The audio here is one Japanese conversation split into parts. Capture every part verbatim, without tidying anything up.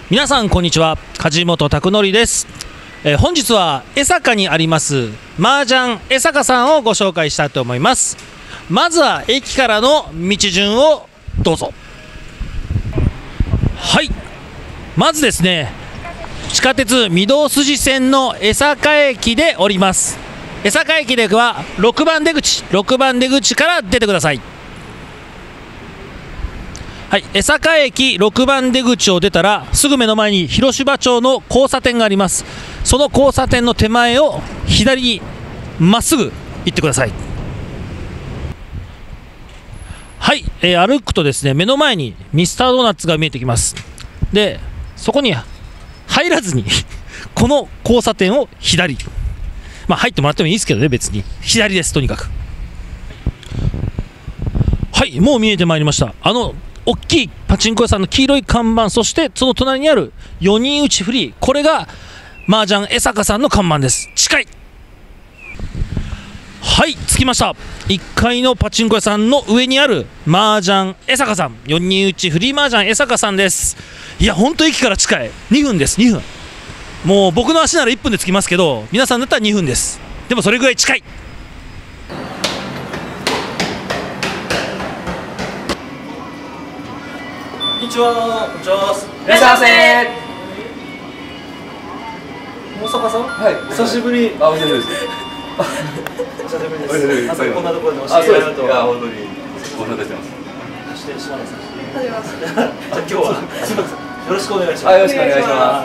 皆さんこんにちは、梶本拓典です。えー、本日は江坂にあります麻雀江坂さんをご紹介したいと思います。まずは駅からの道順をどうぞ。はい、まずですね、地下鉄御堂筋線の江坂駅で降ります。江坂駅ではろくばん出口ろくばん出口から出てください。はい、江坂駅ろくばん出口を出たらすぐ目の前に広芝町の交差点があります。その交差点の手前を左にまっすぐ行ってください。はい、えー、歩くとですね、目の前にミスタードーナツが見えてきます。でそこに入らずにこの交差点を左、まあ入ってもらってもいいですけどね、別に左です。とにかくはい、もう見えてまいりました。あの大きいパチンコ屋さんの黄色い看板、そしてその隣にあるよにん打ちフリー、これが麻雀江坂さんの看板です。近い。はい、着きました。いっかいのパチンコ屋さんの上にある麻雀江坂さん、よにん打ちフリー麻雀江坂さんです。いや本当駅から近い。にふんです。にふん。もう僕の足ならいっぷんで着きますけど、皆さんだったらにふんです。でもそれぐらい近い。こんにちは。こんにちは。 いらっしゃいませ。 大阪さん。 はい。 久しぶり。 あ、お久しぶりです。 お久しぶりです。 お久しぶりです。 まさかこんなところで教えてもらうとは。 いや、本当に。ご無沙汰してます。 そして島田さん。 はじめまして。 じゃあ今日はよろしくお願いします。 はい、よろしくお願いします。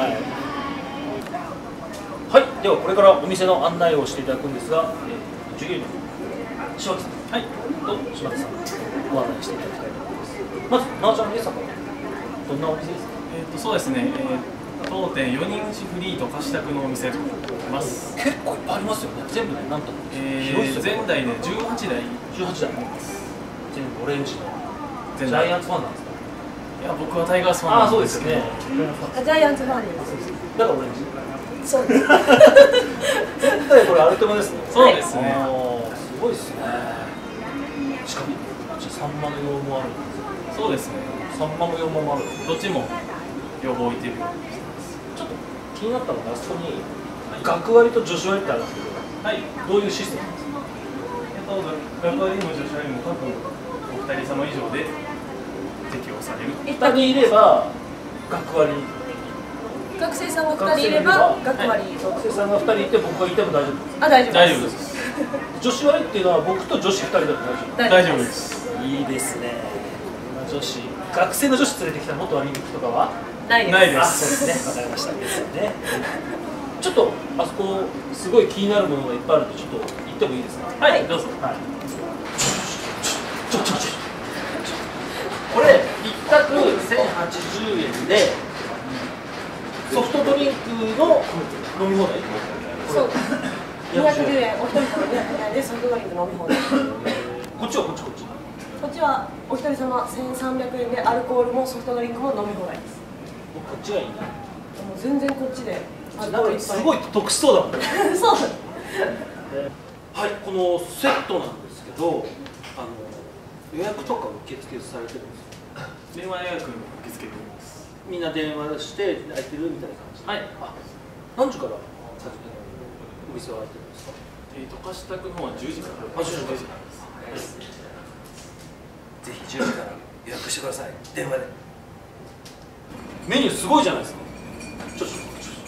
はい。ではこれからお店の案内をしていただくんですが、えー、従業員の島木さん、はい、と島田さんご案内していただきたいと思います。まず麻雀江坂、どんなお店ですか？ えーとそうですね、えー、当店よにん打ちフリーと貸し宅のお店となってます。 結構いっぱいありますよね。全部で何と、 え広いですよね。 ー、全台でじゅうはちだいじゅうはちだい全部オレンジのジ全台。 ャイアンツファンなんですか？ いや、僕はタイガースファンああ、 なんそうでけど、 ですすよね。 ジャイアンツファンです。 だからオレンジ。 そうです。 絶対これアルテマですね。 そうですね。 あーすごいですね。しかもこっちさんまの用もあるんですよ。 そうですね、 さんまの用もある。 どっちも両方置いてるようにしてます。 ちょっと気になったのが、あそこに学割と女子割ってあるんですけど、 はい、 どういうシステムなんですか？ えっと、学割にも女子割にも各お二人様以上で適用される。 ふたりいれば学割、 学生さんがふたりいれば学割。 学生さんがふたりいて僕がいても大丈夫ですか？ あ、大丈夫大丈夫で。 ですす。 女子割っていうのは僕と女子ふたりだと大丈夫？ 大丈夫です。 いいですね。女子、学生の女子連れてきた元割引とかはないです。 ないですあ、そうですね。わかりました。ですよね。ちょっとあそこすごい気になるものがいっぱいあるんで、ちょっと行ってもいいですか？ はい、どうぞ。 はい。ちょちょちょちょ。これ一択せんはちじゅうえんでソフトドリンクの飲み放題。 そう。にひゃくじゅうえん、お一人様にひゃくじゅうえんでソフトドリンク飲み放題。 こっちはこっちこっち。 こっちはお一人様せんさんびゃくえんでアルコールもソフトドリンクも飲み放題です。 僕こっちがいいな。 もう全然こっちでアルコールいっぱい。 すごい得しそうだもんね。 そう。 はい、このセットなんですけど、あの予約とか受付されてるんですか？ 電話予約受け付けております。 みんな電話して空いてるみたいな感じで。 はい。 あ、何時からお店は開いてるんですか？ えーと、貸し宅の方はじゅうじから。 あ、じゅうじからです。 ぜひじゅうじから予約してください。電話で。メニューすごいじゃないですか。ちょっと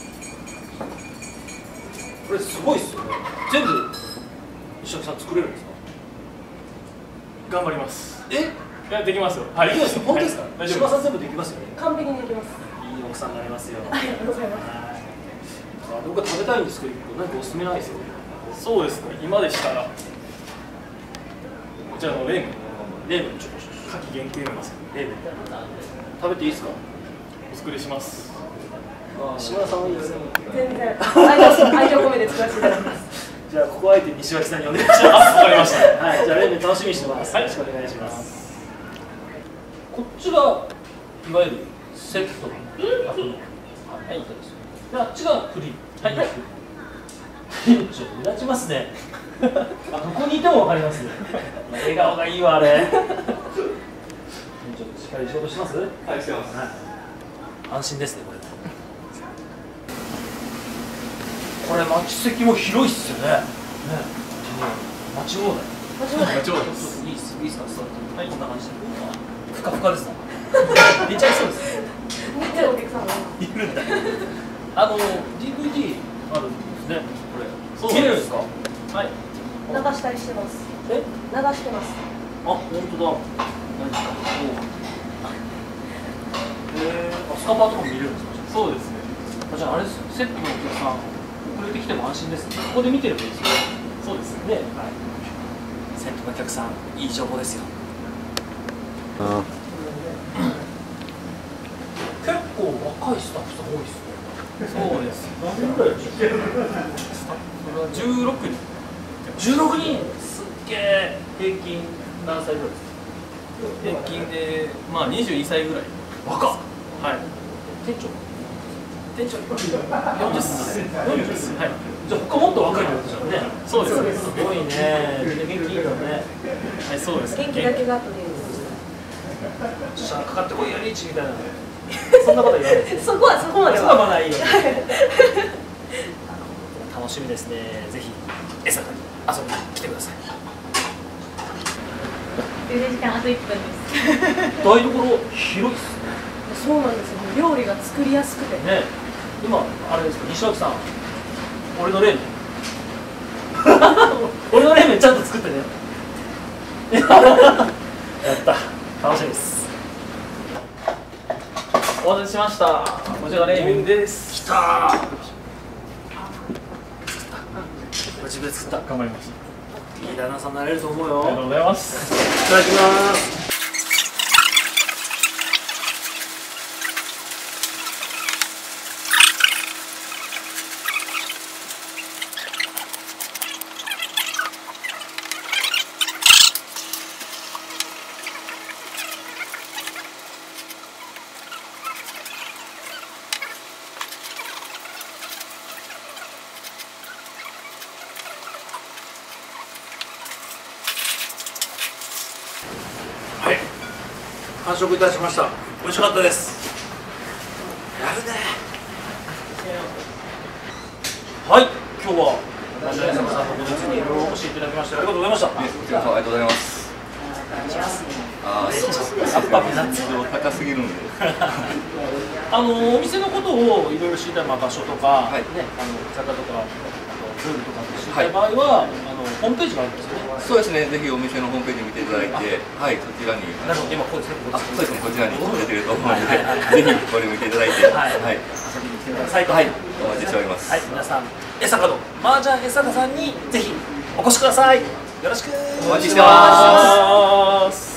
これすごいっすよね。全部石垣さん作れるんですか？ 頑張ります。 え？ いや、できますよ。はい。 できますよ。本当ですか？ 大丈夫です。 石垣さん全部できますよね。 完璧にできます。 いい奥さんになりますよ。 ありがとうございます。 はい。あ、僕は食べたいんですけど、何かおすすめないですよね。 そうですね、今でしたらこちらのレームン、 レーメンちょっと夏季限定のます。 レーメン食べていいですか？ お作りします。 島田さんはいいですか？ 全然愛情愛情込めて作らせていただきます。 じゃあここあえて西脇さんにお願いします。 わかりました。 はい、じゃあレーメン楽しみにしてます。 はい、 よろしくお願いします。こっちがいわゆるセットの後のはいですよ。で、あっちがフリー。はい。店長目立ちますね。あ、ここにいてもわかりますね。笑顔がいいわあれ。店長しっかり仕事してます？ はい、してます。 はい。あ安心ですねこれ。これ待ち席も広いっすよね。ね、待ち放題。 間違いない。 もちろんですいいっす、いいっすか、座って。はい、こんな感じで。ふかふかですな。寝ちゃいそうです。 寝てるお客さんがいるんだ。あの ディーブイディー あるんですね。これ。 そうです見れるんですか。はい。 流したりしてます。 え、 流してます。 あ、本当だ。何ですか。ええ、あ、スカパーとかも見れるんですか。 そうですね。 あ、じゃあ、あれです。セットのお客さん。遅れてきても安心ですね。ここで見てればいいですよ。 そうですね。 ね、はい。セットのお客さん、いい情報ですよ。結構若いスタッフさん多いですね。 そうです。 何人ぐらいいらっしゃる。 これはじゅうろくにん。 じゅうろくにん。すっげえ。平均何歳ぐらいですか。 平均でまあにじゅうにさいぐらい。 若っ。 はい。 店長。 店長よんじゅっさい。よんじゅっさい。はい。 じゃあ他もっと若いってことですよね。 そうです。 すごいね。みんな元気いいよね。 はい、そうです。 元気だけが取りじゃあかかってこいやリーチみたいな。そんなこと言わないです。 そこはそこまでそんなは。 まだいいよ。楽しみですね。ぜひ江坂に遊びに来てください。 充電時間あといっぷんです。 台所広いっすね。 そうなんですよ。料理が作りやすくて。 ね、今あれですか、西脇さん、俺の冷麺俺の冷麺ちゃんと作ってね。やった楽しみです。 お待たせしました。こちらが冷麺です。 きたー。これ自分で作った。 頑張りました。 いい旦那さんになれると思うよ。 ありがとうございます。 いただきます。はい、完食いたしました。美味しかったです。やるね。はい、今日はラジオ江坂さんのご実にいろいろお越しいただきましてありがとうございました。 こちらこそありがとうございます。ああ、そうやっぱ目立つ。 高すぎるんで。 あのお店のことをいろいろ知りたい、まあ、場所とか、 はいね、あの雑貨とか、あとルールとか知りたい場合は、あのホームページがあるんですよね。 そうですね。ぜひお店のホームページ見ていただいて、はい、そちらに。 なるほど、今ここですね。こあ、 こそうですね。こちらに出てると思うのはいはいはいで、ぜひこれ見ていただいて、 はいはい、 遊びに来てくださいと。 はい、お待ちしております。 はい、皆さん、江坂の麻雀江坂さんにぜひお越しください。よろしくお待ちしてます。 す。